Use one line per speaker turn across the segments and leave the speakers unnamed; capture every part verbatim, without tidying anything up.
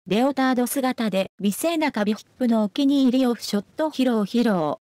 レオタード姿で見せ中ビヒップのお気に入りオフショット披露披露。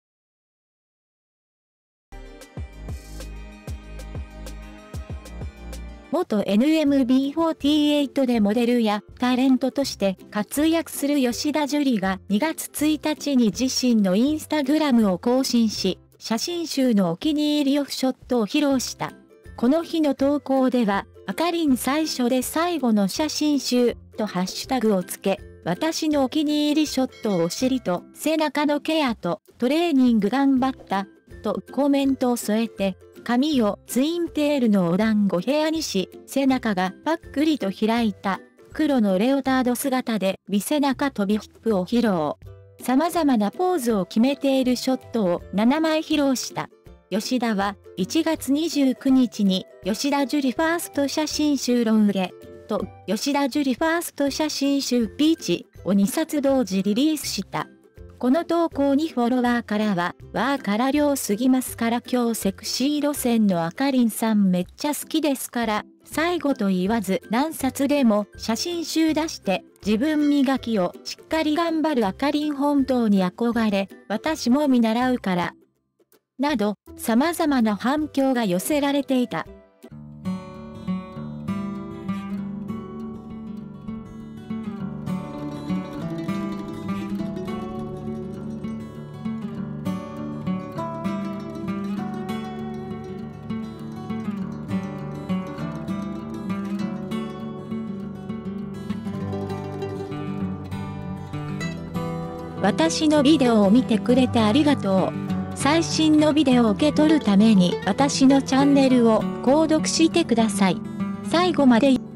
元 エヌエムビーフォーティーエイト でモデルやタレントとして活躍する吉田樹里がにがつついたちに自身のインスタグラムを更新し、写真集のお気に入りオフショットを披露した。この日の投稿では、あかりん最初で最後の写真集とハッシュタグをつけ、私のお気に入りショットをお尻と背中のケアとトレーニング頑張ったとコメントを添えて、髪をツインテールのお団子ヘアにし、背中がパックリと開いた黒のレオタード姿で見せ中とビヒップを披露。様々なポーズを決めているショットをななまい披露した。吉田はいちがつにじゅうくにちに吉田樹里ファースト写真集ロン毛と吉田樹里ファースト写真集ピーチをにさつ同時リリースした。この投稿にフォロワーからは、わーから量すぎますから今日セクシー路線のあかりんさんめっちゃ好きですから、最後と言わず何冊でも写真集出して自分磨きをしっかり頑張るあかりん本当に憧れ、私も見習うから。など、様々な反響が寄せられていた。私のビデオを見てくれてありがとう。最新のビデオを受け取るために私のチャンネルを購読してください。最後まで